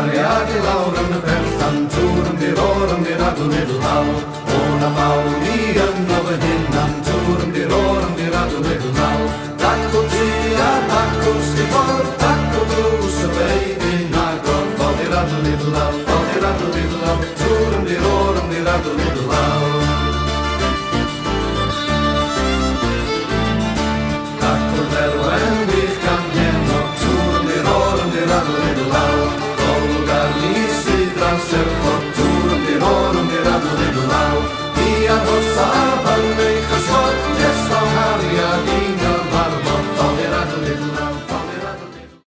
cariad I lawr yn y perllan, tŵr yn diror yn diradw nid law. O na faw ni yn o fy hynna'n, tŵr yn diror yn diradw nid law. Dacw ti a dacw sgifol, dacw drws y feidyn, a gorfod diradw nid law.